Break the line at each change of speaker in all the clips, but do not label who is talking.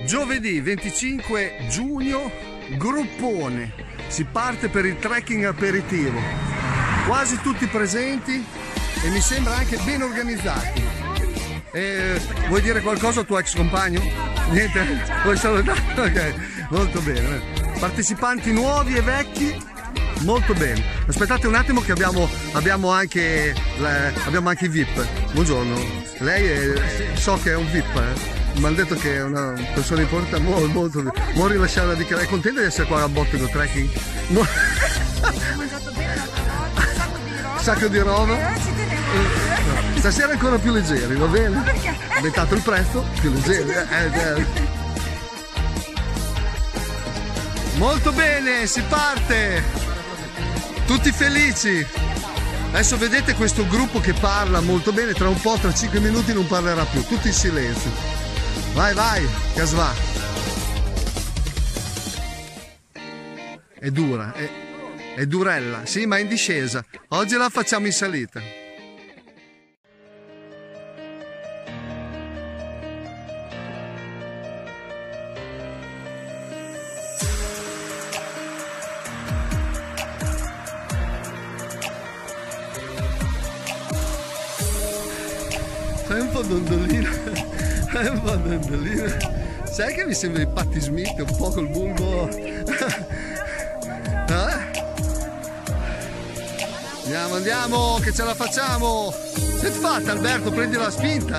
Giovedì 25 giugno, gruppone, si parte per il trekking aperitivo, quasi tutti presenti e mi sembra anche ben organizzati. Vuoi dire qualcosa al tuo ex compagno? Niente? Vuoi salutare? Ok, molto bene. Partecipanti nuovi e vecchi, molto bene. Aspettate un attimo che abbiamo anche i VIP. Buongiorno, lei so che è un VIP, mi hanno detto che è una persona importante, molto rilasciata di che è contenta di essere qua a Bottico Trekking.
Ho mangiato bene, un
sacco di roba. Stasera ancora più leggeri, va bene? Ha aumentato il prezzo, più leggeri. Molto bene, si parte! Tutti felici! Adesso vedete questo gruppo che parla molto bene, tra un po', tra 5 minuti non parlerà più, tutti in silenzio. Vai, Casva! È dura, è durella, sì, ma è in discesa. Oggi la facciamo in salita. Fai un po' dondolino. Un po' dondolino. Sai che mi sembra di Patti Smith un po' col bulbo. Andiamo, che ce la facciamo. Sei fatta, Alberto, prendi la spinta.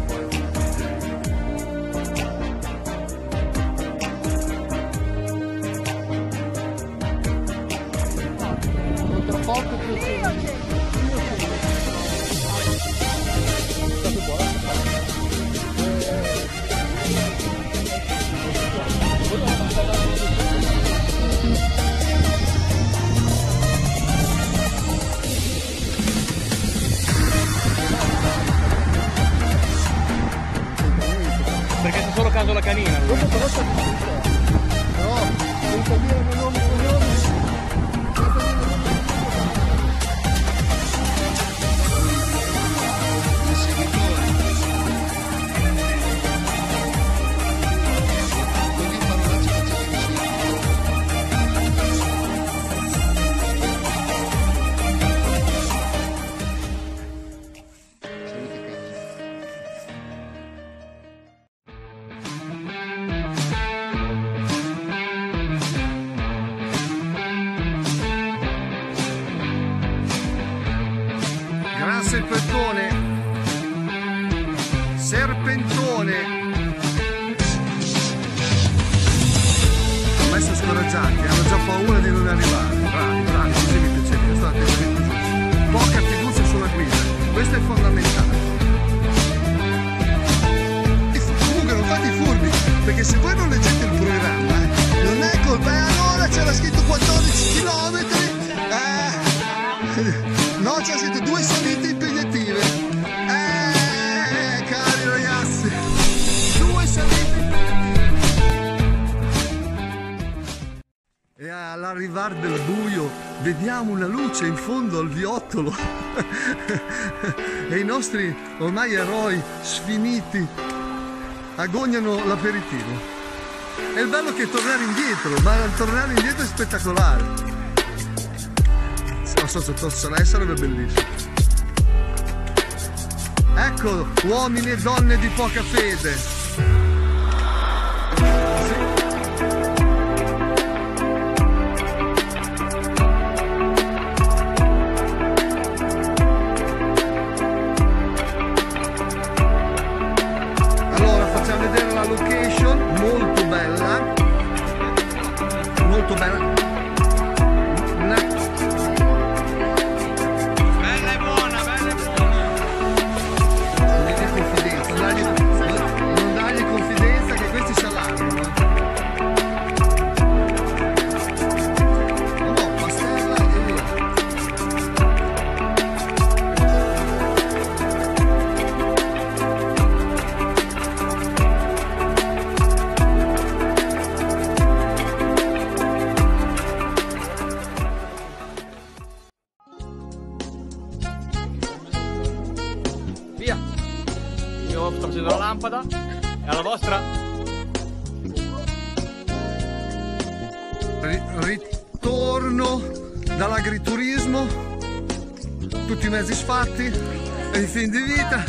Controforte più
perché c'è solo caso la canina.
Dopo però sta tutto. No, senza dire il nome cognome. Serpentone, serpentone. Ormai sono scoraggiati, hanno già paura di non arrivare. Bravi, così mi piace, state giusto. Poca fiducia sulla guida, questo è fondamentale. Comunque non fate i furbi, perché se voi non leggete il programma, non è colpa, allora c'era scritto 14 km. No, c'è scritto 2 salite impegnative. Cari ragazzi, 2 salite impegnative. E all'arrivare del buio vediamo una luce in fondo al viottolo. E i nostri ormai eroi sfiniti agognano l'aperitivo. È il bello che è tornare indietro, ma tornare indietro è spettacolare. Sarebbe bellissimo. Ecco, uomini e donne di poca fede. Allora facciamo vedere la location, molto bella. Molto bella. Non dargli confidenza che questi si allargano. No, pastella e via.
Via! Io sto facendo la lampada e alla vostra
Ritorno dall'agriturismo, tutti i mezzi sfatti e i fin di vita,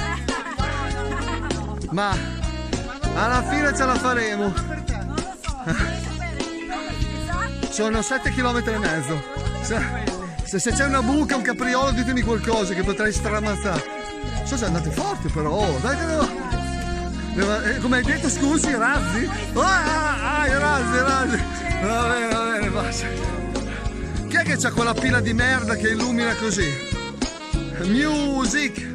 ma alla fine ce la faremo. Sono 7 km e mezzo. Se c'è una buca, un capriolo, ditemi qualcosa che potrei stramazzare. So se andate forti però, dai che come hai detto, scusi, razzi? I razzi. Va bene, basta. Chi è che c'ha quella pila di merda che illumina così? Music!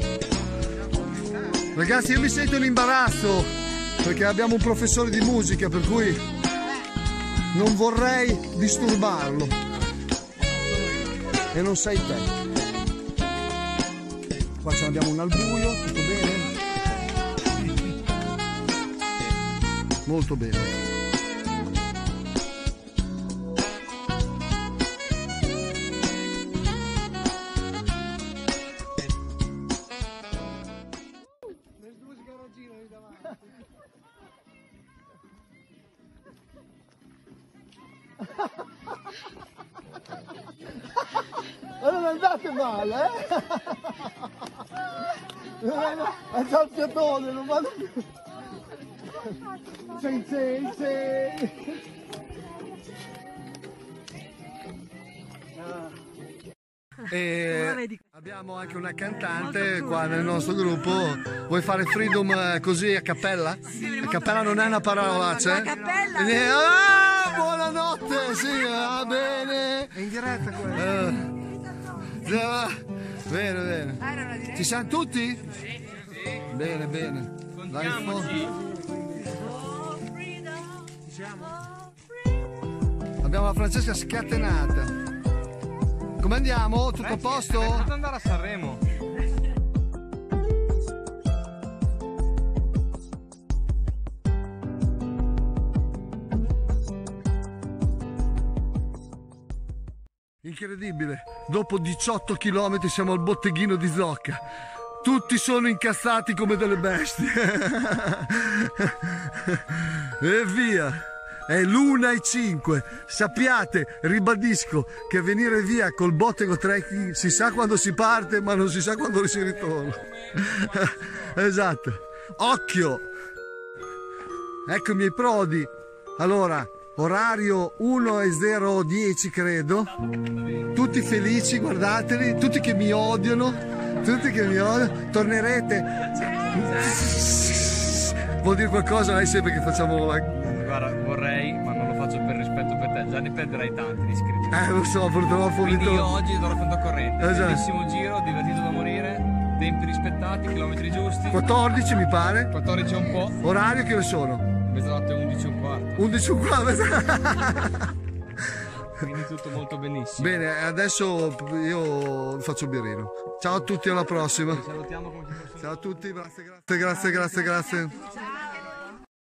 Ragazzi, io mi sento in imbarazzo perché abbiamo un professore di musica, per cui non vorrei disturbarlo. E non sei te. Qua ce l'abbiamo un al buio, tutto bene? Molto bene.
Ma non andate male, è già il piatone, non vado più. Sei.
E abbiamo anche una cantante qua nel nostro gruppo. Vuoi fare Freedom così a cappella? A cappella non è una parolaccia, buonanotte, sì, va bene.
È in diretta quello.
Bene. Ci siamo tutti? Bene. Dai, abbiamo la Francesca scatenata. Come andiamo? Tutto a posto?
Potete andare a Sanremo.
Incredibile, dopo 18 km siamo al botteghino di Zocca. Tutti sono incazzati come delle bestie. E via. È l'1:05. Sappiate, ribadisco, che venire via col Bottego Trekking si sa quando si parte, ma non si sa quando si ritorna. Esatto. Occhio. Ecco i miei prodi. Allora, orario 1:010 credo. Tutti felici, guardateli, tutti che mi odiano, tornerete. Vuol dire qualcosa? Lei sempre che facciamo la...
Guarda, vorrei, ma non lo faccio per rispetto per te, già ne perderai tanti di iscritti.
Lo so, purtroppo.
Quindi io oggi darò controcorrente.
Esatto.
Bellissimo giro, divertito da morire, tempi rispettati, chilometri giusti.
14 mi pare.
14 è un po'.
Orario che ore sono?
Mezzanotte 11:15.
11:15.
Quindi tutto molto benissimo.
Bene, adesso io faccio il birrino. Ciao a tutti, alla prossima.
Ci salutiamo come ci fosse.
Ciao a tutti, grazie.
Ciao.